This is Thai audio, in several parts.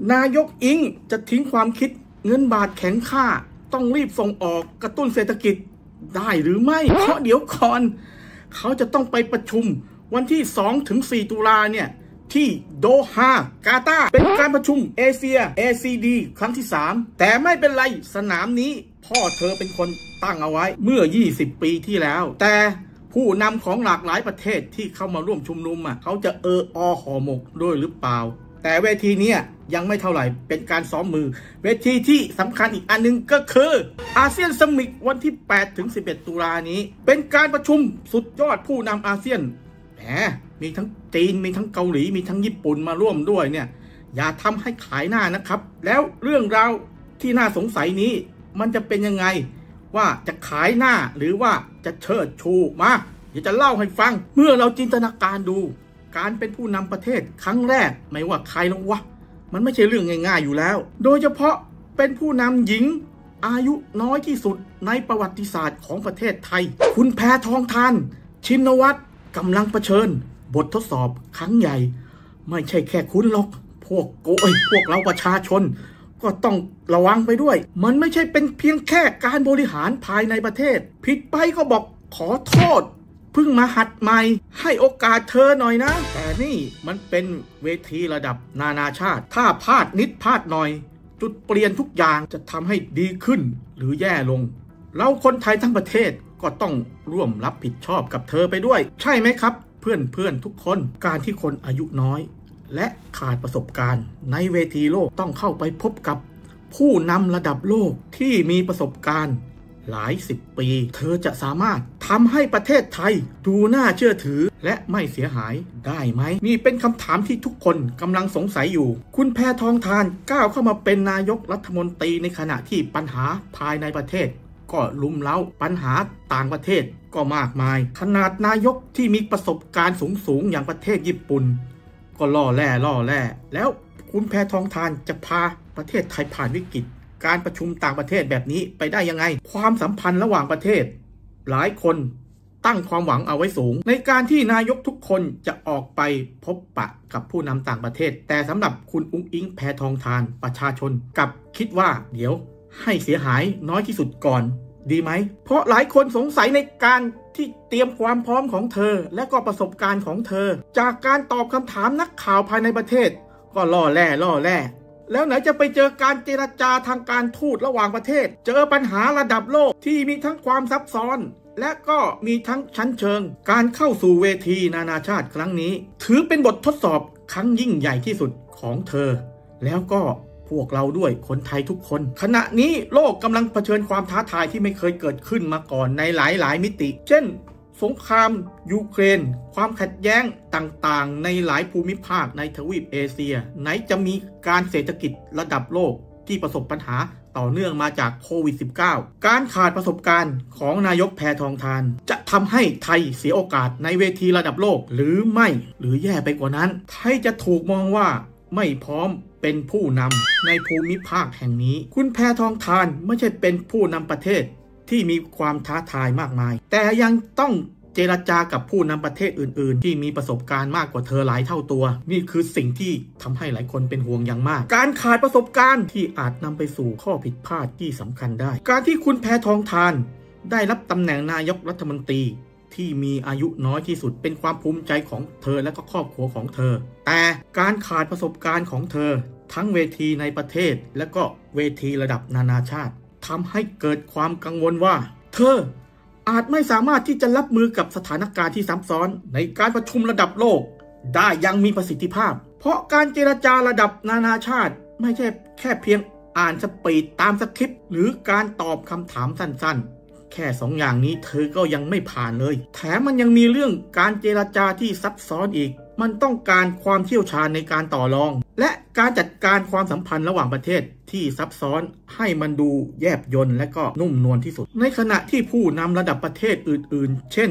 นายกอิงจะทิ้งความคิดเงินบาทแข็งค่าต้องรีบส่งออกกระตุ้นเศรษฐกิจได้หรือไม่เพราะเดี๋ยวก่อนเขาจะต้องไปประชุมวันที่ 2-4 ตุลาเนี่ยที่โดฮากาตาร์เป็นการประชุมเอเชีย ACD ครั้งที่ 3แต่ไม่เป็นไรสนามนี้พ่อเธอเป็นคนตั้งเอาไว้เมื่อ 20 ปีที่แล้วแต่ผู้นำของหลากหลายประเทศที่เข้ามาร่วมชุมนุมเขาจะห่อหมกด้วยหรือเปล่าแต่เวทีนี้ยังไม่เท่าไหร่เป็นการซ้อมมือเวทีที่สำคัญอีกอันนึงก็คืออาเซียนซัมมิตวันที่ 8-11 ตุลานี้เป็นการประชุมสุดยอดผู้นำอาเซียนมีทั้งจีนมีทั้งเกาหลีมีทั้งญี่ปุ่นมาร่วมด้วยเนี่ยอย่าทำให้ขายหน้านะครับแล้วเรื่องราวที่น่าสงสัยนี้มันจะเป็นยังไงว่าจะขายหน้าหรือว่าจะเชิดชูมาเดี๋ยวจะเล่าให้ฟังเมื่อเราจินตนาการดูการเป็นผู้นำประเทศครั้งแรกไม่ว่าใครหรอกวะมันไม่ใช่เรื่องง่ายๆอยู่แล้วโดยเฉพาะเป็นผู้นำหญิงอายุน้อยที่สุดในประวัติศาสตร์ของประเทศไทยคุณแพทองธารชินวัตรกำลังเผชิญบททดสอบครั้งใหญ่ไม่ใช่แค่คุณหรอกพวกเราประชาชนก็ต้องระวังไปด้วยมันไม่ใช่เป็นเพียงแค่การบริหารภายในประเทศผิดไปก็บอกขอโทษเพิ่งมาหัดใหม่ให้โอกาสเธอหน่อยนะแต่นี่มันเป็นเวทีระดับนานาชาติถ้าพลาดนิดพลาดหน่อยจุดเปลี่ยนทุกอย่างจะทำให้ดีขึ้นหรือแย่ลงเราคนไทยทั้งประเทศก็ต้องร่วมรับผิดชอบกับเธอไปด้วยใช่ไหมครับเพื่อนทุกคนการที่คนอายุน้อยและขาดประสบการณ์ในเวทีโลกต้องเข้าไปพบกับผู้นำระดับโลกที่มีประสบการณ์หลาย10 ปีเธอจะสามารถทำให้ประเทศไทยดูน่าเชื่อถือและไม่เสียหายได้ไหมนี่เป็นคำถามที่ทุกคนกำลังสงสัยอยู่คุณแพทองธารก้าวเข้ามาเป็นนายกรัฐมนตรีในขณะที่ปัญหาภายในประเทศก็ลุมเล้าปัญหาต่างประเทศก็มากมายขนาดนายกที่มีประสบการณ์สูงอย่างประเทศญี่ปุ่นก็ล่อแร่แล้วคุณแพทองธารจะพาประเทศไทยผ่านวิกฤตการประชุมต่างประเทศแบบนี้ไปได้ยังไงความสัมพันธ์ระหว่างประเทศหลายคนตั้งความหวังเอาไว้สูงในการที่นายกทุกคนจะออกไปพบปะกับผู้นำต่างประเทศแต่สำหรับคุณอุ๊งอิ๊งแพทองธารประชาชนกับคิดว่าเดี๋ยวให้เสียหายน้อยที่สุดก่อนดีไหมเพราะหลายคนสงสัยในการที่เตรียมความพร้อมของเธอและก็ประสบการณ์ของเธอจากการตอบคำถามนักข่าวภายในประเทศก็ล่อแร่แล้วไหนจะไปเจอการเจรจาทางการทูตระหว่างประเทศเจอปัญหาระดับโลกที่มีทั้งความซับซ้อนและก็มีทั้งชั้นเชิงการเข้าสู่เวทีนานาชาติครั้งนี้ถือเป็นบททดสอบครั้งยิ่งใหญ่ที่สุดของเธอแล้วก็พวกเราด้วยคนไทยทุกคนขณะนี้โลกกำลังเผชิญความท้าทายที่ไม่เคยเกิดขึ้นมาก่อนในหลายมิติเช่นสงครามยูเครนความขัดแย้งต่างๆในหลายภูมิภาคในทวีปเอเชียไหนจะมีการเศรษฐกิจระดับโลกที่ประสบปัญหาต่อเนื่องมาจากโควิด -19 การขาดประสบการณ์ของนายกแพทองธารจะทำให้ไทยเสียโอกาสในเวทีระดับโลกหรือไม่หรือแย่ไปกว่านั้นไทยจะถูกมองว่าไม่พร้อมเป็นผู้นำในภูมิภาคแห่งนี้คุณแพทองธารไม่ใช่เป็นผู้นำประเทศที่มีความท้าทายมากมายแต่ยังต้องเจรจากับผู้นำประเทศอื่นๆที่มีประสบการณ์มากกว่าเธอหลายเท่าตัวนี่คือสิ่งที่ทำให้หลายคนเป็นห่วงอย่างมากการขาดประสบการณ์ที่อาจนำไปสู่ข้อผิดพลาดที่สำคัญได้การที่คุณแพทองธารได้รับตำแหน่งนายกรัฐมนตรีที่มีอายุน้อยที่สุดเป็นความภูมิใจของเธอและก็ครอบครัวของเธอแต่การขาดประสบการณ์ของเธอทั้งเวทีในประเทศและก็เวทีระดับนานาชาติทำให้เกิดความกังวลว่าเธออาจไม่สามารถที่จะรับมือกับสถานการณ์ที่ซับซ้อนในการประชุมระดับโลกได้อย่างมีประสิทธิภาพเพราะการเจรจาระดับนานาชาติไม่ใช่แค่เพียงอ่านสปีดตามสคริปต์หรือการตอบคำถามสั้นๆแค่2 อย่างนี้เธอก็ยังไม่ผ่านเลยแถมมันยังมีเรื่องการเจรจาที่ซับซ้อนอีกมันต้องการความเชี่ยวชาญในการต่อรองและการจัดการความสัมพันธ์ระหว่างประเทศที่ซับซ้อนให้มันดูแยบยลและก็นุ่มนวลที่สุดในขณะที่ผู้นำระดับประเทศอื่นๆเช่นป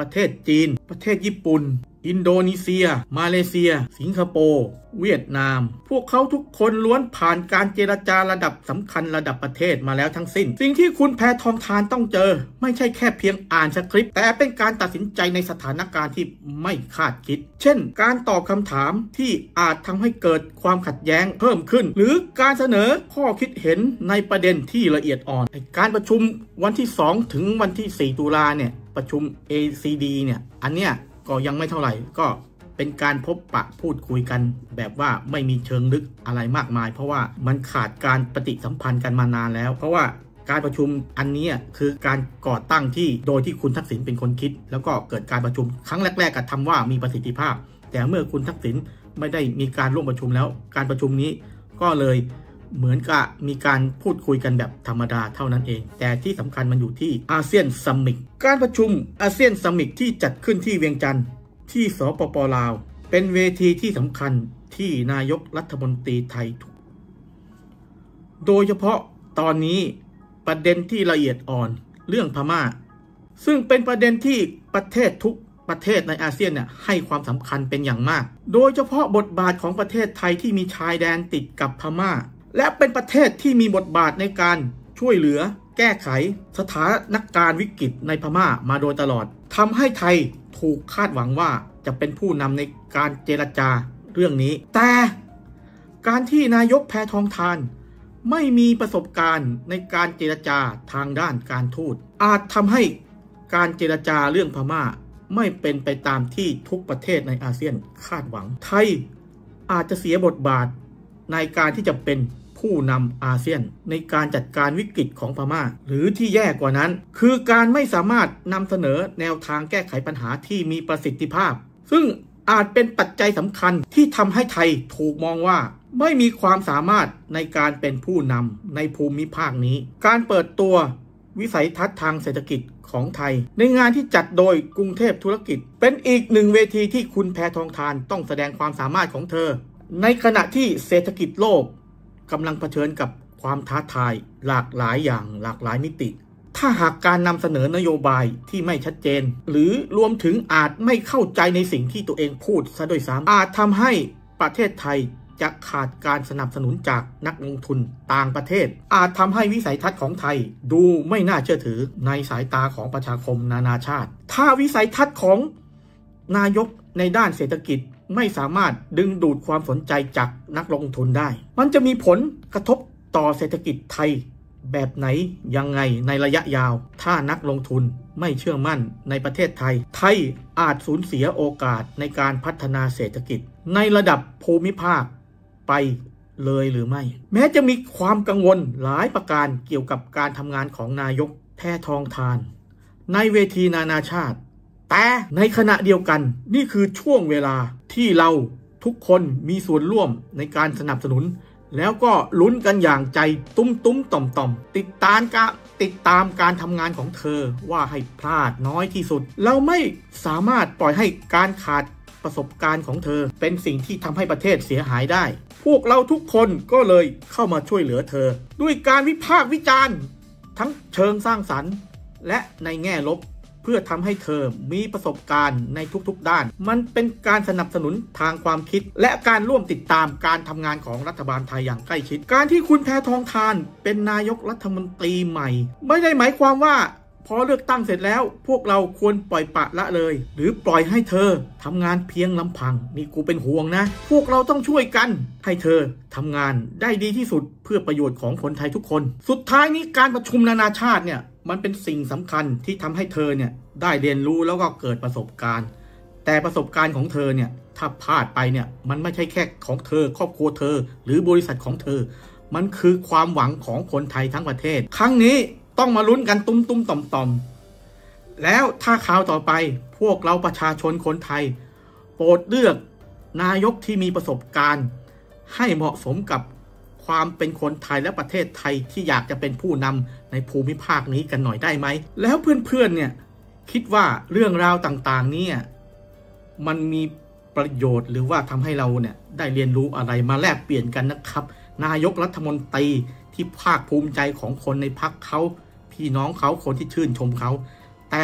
ประเทศจีนประเทศญี่ปุ่นอินโดนีเซียมาเลเซียสิงคโปร์เวียดนามพวกเขาทุกคนล้วนผ่านการเจรจาระดับสำคัญระดับประเทศมาแล้วทั้งสิ้นสิ่งที่คุณแพทองธารต้องเจอไม่ใช่แค่เพียงอ่านสคริปต์แต่เป็นการตัดสินใจในสถานการณ์ที่ไม่คาดคิดเช่นการตอบคำถามที่อาจทำให้เกิดความขัดแย้งเพิ่มขึ้นหรือการเสนอข้อคิดเห็นในประเด็นที่ละเอียดอ่อนการประชุมวันที่2ถึงวันที่4ตุลาเนี่ยประชุม ACD เนี่ยอันเนี้ยก็ยังไม่เท่าไหร่ก็เป็นการพบปะพูดคุยกันแบบว่าไม่มีเชิงลึกอะไรมากมายเพราะว่ามันขาดการปฏิสัมพันธ์กันมานานแล้วเพราะว่าการประชุมอันนี้คือการก่อตั้งที่โดยที่คุณทักษิณเป็นคนคิดแล้วก็เกิดการประชุมครั้งแรกๆก็ทำว่ามีประสิทธิภาพแต่เมื่อคุณทักษิณไม่ได้มีการร่วมประชุมแล้วการประชุมนี้ก็เลยเหมือนกับมีการพูดคุยกันแบบธรรมดาเท่านั้นเองแต่ที่สำคัญมันอยู่ที่อาเซียนซัมมิตการประชุมอาเซียนซัมมิตที่จัดขึ้นที่เวียงจันทร์ที่สปป.ลาวเป็นเวทีที่สำคัญที่นายกรัฐมนตรีไทยโดยเฉพาะตอนนี้ประเด็นที่ละเอียดอ่อนเรื่องพม่าซึ่งเป็นประเด็นที่ประเทศทุกประเทศในอาเซียนให้ความสำคัญเป็นอย่างมากโดยเฉพาะบทบาทของประเทศไทยที่มีชายแดนติดกับพม่าและเป็นประเทศที่มีบทบาทในการช่วยเหลือแก้ไขสถานการณ์วิกฤตในพม่ามาโดยตลอดทำให้ไทยถูกคาดหวังว่าจะเป็นผู้นำในการเจรจาเรื่องนี้แต่การที่นายกแพทองธารไม่มีประสบการณ์ในการเจรจาทางด้านการทูตอาจทำให้การเจรจาเรื่องพม่าไม่เป็นไปตามที่ทุกประเทศในอาเซียนคาดหวังไทยอาจจะเสียบทบาทในการที่จะเป็นผู้นำอาเซียนในการจัดการวิกฤตของพม่าหรือที่แย่กว่านั้นคือการไม่สามารถนำเสนอแนวทางแก้ไขปัญหาที่มีประสิทธิภาพซึ่งอาจเป็นปัจจัยสำคัญที่ทำให้ไทยถูกมองว่าไม่มีความสามารถในการเป็นผู้นำในภูมิภาคนี้การเปิดตัววิสัยทัศน์ทางเศรษฐกิจของไทยในงานที่จัดโดยกรุงเทพธุรกิจเป็นอีกหนึ่งเวทีที่คุณแพทองธารต้องแสดงความสามารถของเธอในขณะที่เศรษฐกิจโลกกำลังเผชิญกับความท้าทายหลากหลายอย่างหลากหลายมิติถ้าหากการนำเสนอนโยบายที่ไม่ชัดเจนหรือรวมถึงอาจไม่เข้าใจในสิ่งที่ตัวเองพูดซะด้วยซ้ำอาจทำให้ประเทศไทยจะขาดการสนับสนุนจากนักลงทุนต่างประเทศอาจทำให้วิสัยทัศน์ของไทยดูไม่น่าเชื่อถือในสายตาของประชาคมนานาชาติถ้าวิสัยทัศน์ของนายกในด้านเศรษฐกิจไม่สามารถดึงดูดความสนใจจากนักลงทุนได้มันจะมีผลกระทบต่อเศรษฐกิจไทยแบบไหนยังไงในระยะยาวถ้านักลงทุนไม่เชื่อมั่นในประเทศไทยอาจสูญเสียโอกาสในการพัฒนาเศรษฐกิจในระดับภูมิภาคไปเลยหรือไม่แม้จะมีความกังวลหลายประการเกี่ยวกับการทำงานของนายกแพทองธารในเวทีนานาชาติแต่ในขณะเดียวกันนี่คือช่วงเวลาที่เราทุกคนมีส่วนร่วมในการสนับสนุนแล้วก็ลุ้นกันอย่างใจตุ้มต่อมติดตามการทำงานของเธอว่าให้พลาดน้อยที่สุดเราไม่สามารถปล่อยให้การขาดประสบการณ์ของเธอเป็นสิ่งที่ทำให้ประเทศเสียหายได้พวกเราทุกคนก็เลยเข้ามาช่วยเหลือเธอด้วยการวิพากษ์วิจารณ์ทั้งเชิงสร้างสรรค์และในแง่ลบเพื่อทำให้เธอมีประสบการณ์ในทุกๆด้านมันเป็นการสนับสนุนทางความคิดและการร่วมติดตามการทำงานของรัฐบาลไทยอย่างใกล้ชิดการที่คุณแพทองธารเป็นนายกรัฐมนตรีใหม่ไม่ได้หมายความว่าพอเลือกตั้งเสร็จแล้วพวกเราควรปล่อยปละละเลยหรือปล่อยให้เธอทำงานเพียงลำพังนี่กูเป็นห่วงนะพวกเราต้องช่วยกันให้เธอทำงานได้ดีที่สุดเพื่อประโยชน์ของคนไทยทุกคนสุดท้ายนี้การประชุมนานาชาติเนี่ยมันเป็นสิ่งสำคัญที่ทำให้เธอเนี่ยได้เรียนรู้แล้วก็เกิดประสบการณ์แต่ประสบการณ์ของเธอเนี่ยถ้าพลาดไปเนี่ยมันไม่ใช่แค่ของเธอครอบครัวเธอหรือบริษัทของเธอมันคือความหวังของคนไทยทั้งประเทศครั้งนี้ต้องมาลุ้นกันตุ้มต่อมแล้วถ้าคราวต่อไปพวกเราประชาชนคนไทยโปรดเลือกนายกที่มีประสบการณ์ให้เหมาะสมกับความเป็นคนไทยและประเทศไทยที่อยากจะเป็นผู้นำในภูมิภาคนี้กันหน่อยได้ไหมแล้วเพื่อนๆเนี่ยคิดว่าเรื่องราวต่างๆนี้มันมีประโยชน์หรือว่าทำให้เราเนี่ยได้เรียนรู้อะไรมาแลกเปลี่ยนกันนะครับนายกรัฐมนตรีที่ภาคภูมิใจของคนในพรรคเขาพี่น้องเขาคนที่ชื่นชมเขาแต่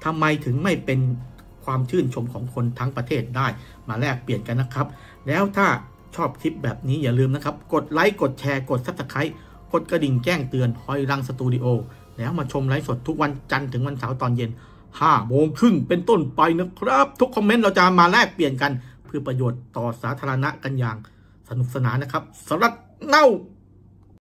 ทำไมถึงไม่เป็นความชื่นชมของคนทั้งประเทศได้มาแลกเปลี่ยนกันนะครับแล้วถ้าชอบคลิปแบบนี้อย่าลืมนะครับกดไลค์กดแชร์กด Subscribe กดกระดิ่งแจ้งเตือนหอยรังสตูดิโอแล้วมาชมไลฟ์สดทุกวันจันทร์ถึงวันเสาร์ตอนเย็น5:30เป็นต้นไปนะครับทุกคอมเมนต์เราจะมาแลกเปลี่ยนกันเพื่อประโยชน์ต่อสาธารณะกันอย่างสนุกสนานนะครับสำหรับเน่า